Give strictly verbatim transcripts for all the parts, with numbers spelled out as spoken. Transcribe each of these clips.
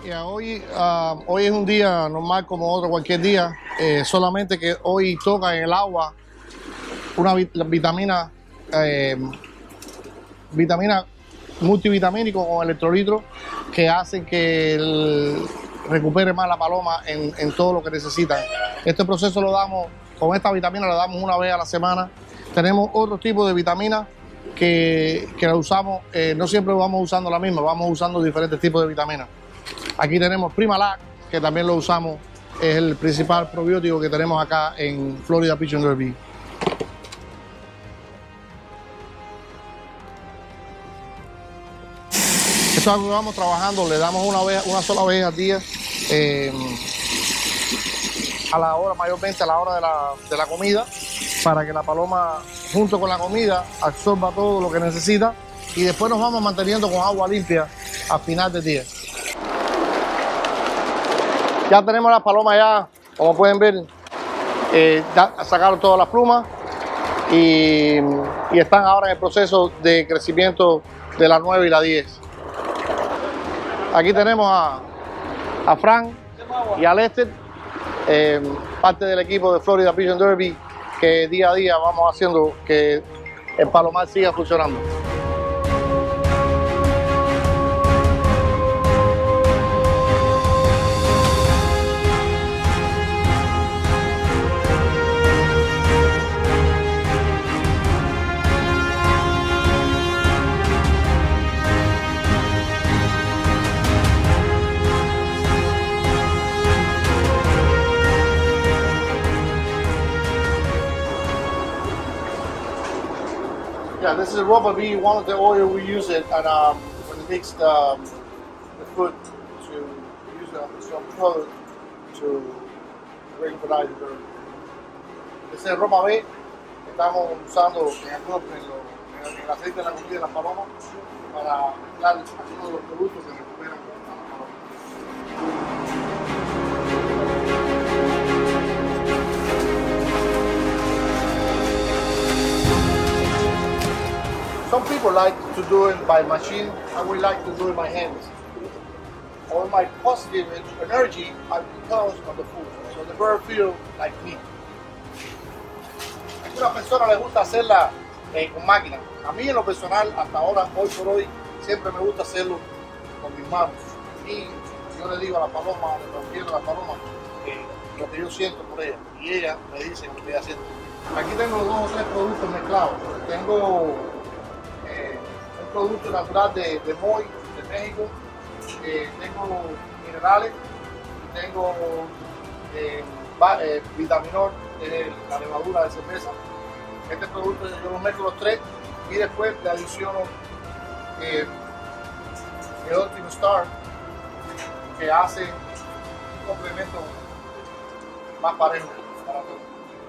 Yeah, hoy, uh, hoy es un día normal como otro cualquier día, eh, solamente que hoy toca en el agua una vit vitamina, eh, vitamina multivitamínico con electrolitos que hacen que el, recupere más la paloma en, en todo lo que necesitan. Este proceso lo damos, con esta vitamina lo damos una vez a la semana. Tenemos otro tipo de vitaminas que, que la usamos, eh, no siempre vamos usando la misma, vamos usando diferentes tipos de vitaminas. Aquí tenemos Primalac, que también lo usamos, es el principal probiótico que tenemos acá en Florida Pigeon Derby. Esto es algo que vamos trabajando, le damos una, vez, una sola vez al día, eh, a la hora, mayormente a la hora de la, de la comida, para que la paloma, junto con la comida, absorba todo lo que necesita y después nos vamos manteniendo con agua limpia al final del día. Ya tenemos las palomas ya, como pueden ver, eh, ya sacaron todas las plumas y, y están ahora en el proceso de crecimiento de la nueve y la diez. Aquí tenemos a, a Frank y a Lester, eh, parte del equipo de Florida Pigeon Derby, que día a día vamos haciendo que el palomar siga funcionando. Yeah, this is Roba B, one of the oil we use it and um, when it makes the, the food to use it on some product to regularize the bird. Este es Roba B que estamos usando en el, en, en el aceite de la comida de las palomas para mezclar algunos de los productos que recuperan a las palomas. Some people like to do it by machine, and we like to do it by hands. All my positive energy comes from the food, so the bird feels like me. A algunas personas les gusta hacerla eh, con máquina. A mí en lo personal, hasta ahora, hoy por hoy, siempre me gusta hacerlo con mis manos. Y yo le digo a la paloma, le transfiero a la paloma eh, lo que yo siento por ella, y ella me dice lo que ella siente. Aquí tengo dos o tres productos mezclados. Tengo Eh, un producto natural de, de Moy, de México, eh, tengo minerales, tengo eh, eh, vitaminol, eh, la levadura de cerveza. Este producto yo lo mezclo los tres y después le adiciono eh, el Ultimate Star, que hace un complemento más parejo para todos.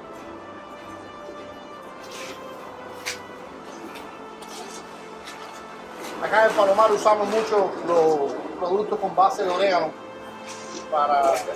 Acá en el palomar usamos mucho los productos con base de orégano para el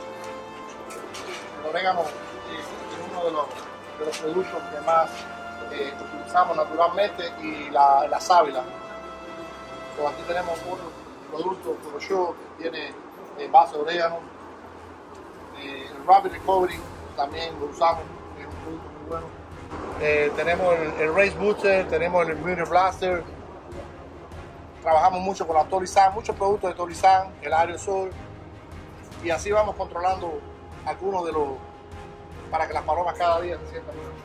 orégano es uno de los, de los productos que más eh, utilizamos naturalmente, y la, la sábila. So, aquí tenemos otro producto Pro que tiene eh, base de orégano. Eh, el Rapid Recovery también lo usamos, es un producto muy bueno. Eh, tenemos el, el Race Booster, tenemos el Immunity Blaster. Trabajamos mucho con la Tolizan, muchos productos de Tolizan, el aerosol, y así vamos controlando algunos de los, para que las palomas cada día se sientan mejor.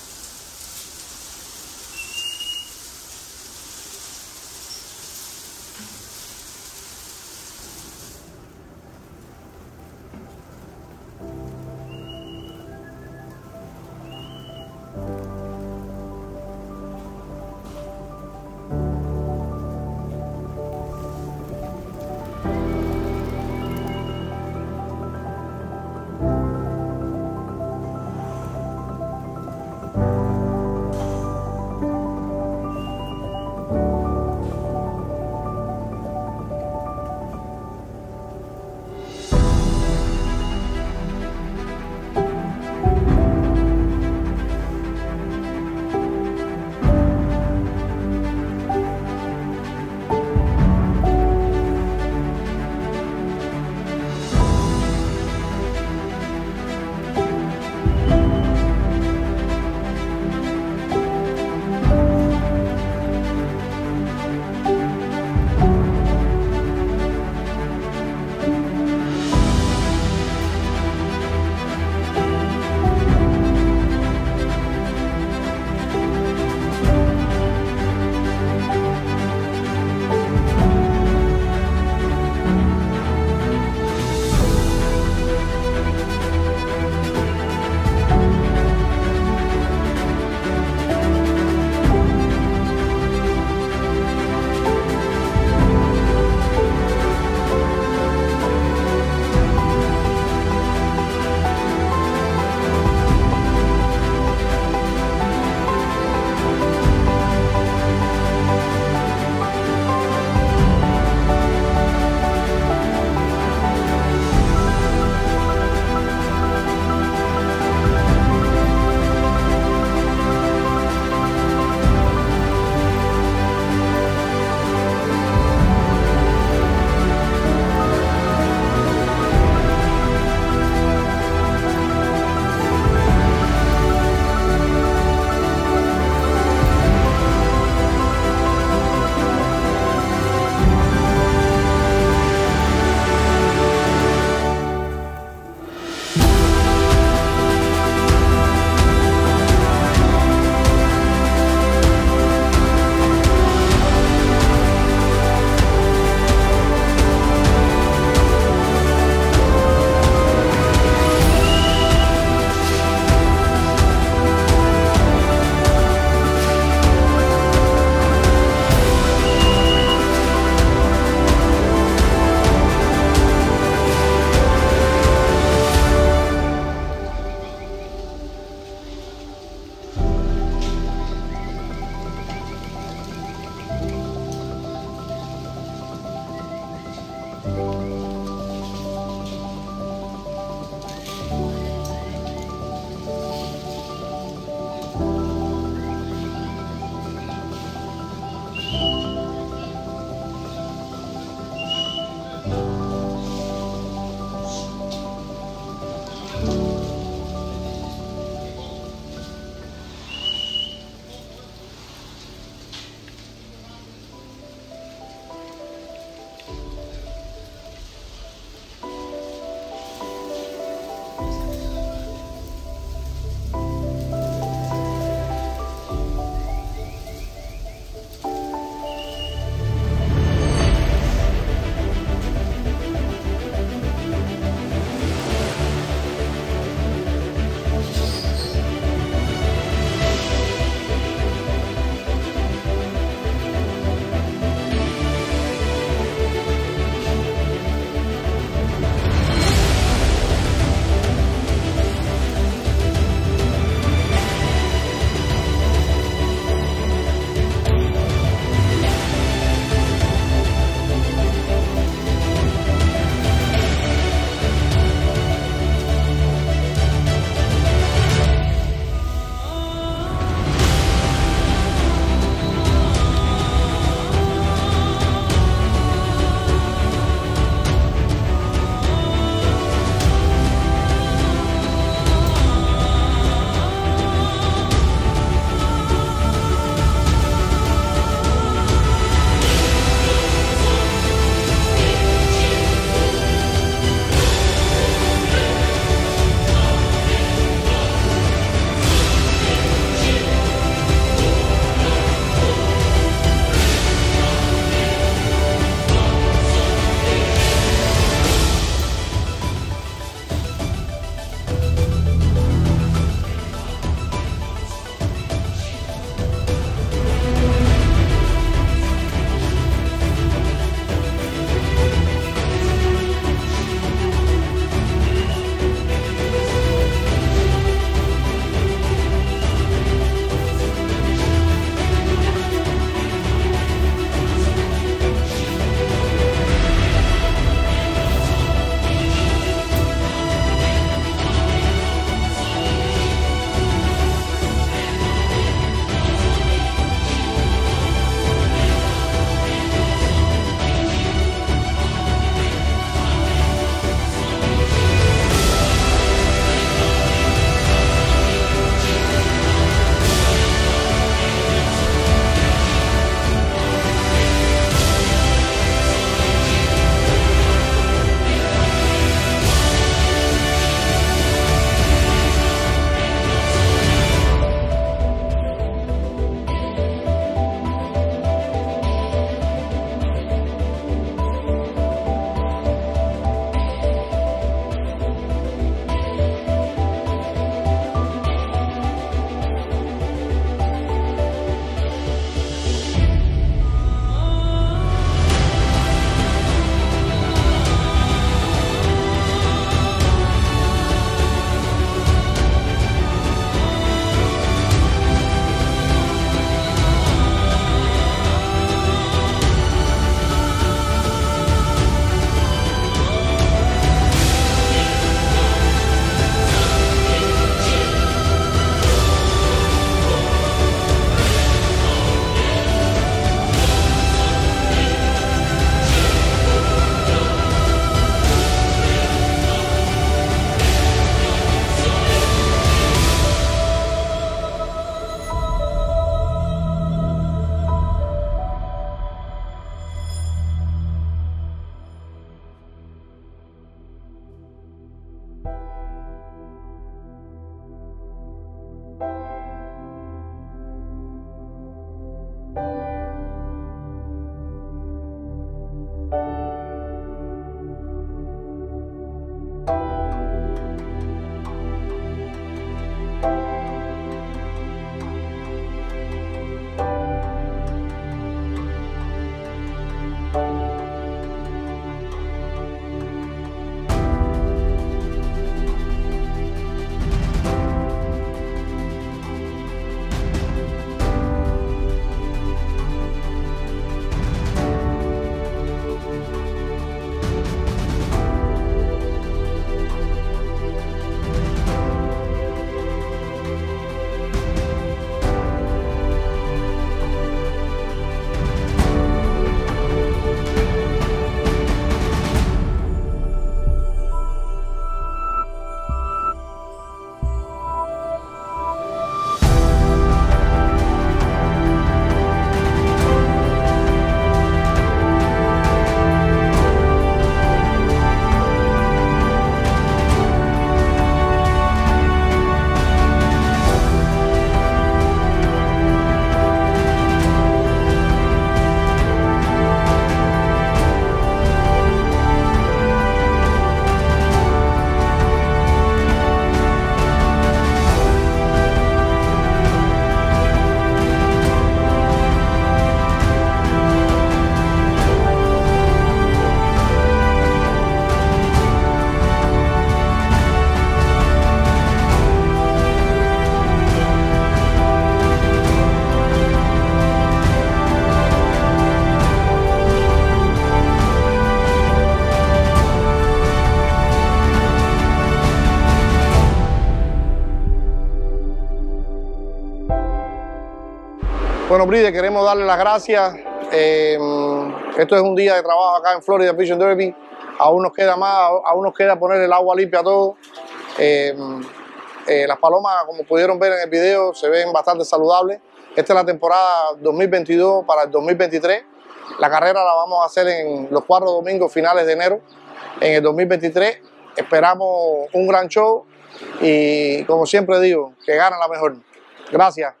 Bueno, Bride, queremos darle las gracias. Eh, esto es un día de trabajo acá en Florida Fish and Derby. Aún nos queda más, aún nos queda poner el agua limpia a todo. Eh, eh, las palomas, como pudieron ver en el video, se ven bastante saludables. Esta es la temporada dos mil veintidós para el dos mil veintitrés. La carrera la vamos a hacer en los cuatro domingos finales de enero en el dos mil veintitrés. Esperamos un gran show y, como siempre digo, que gane la mejor. Gracias.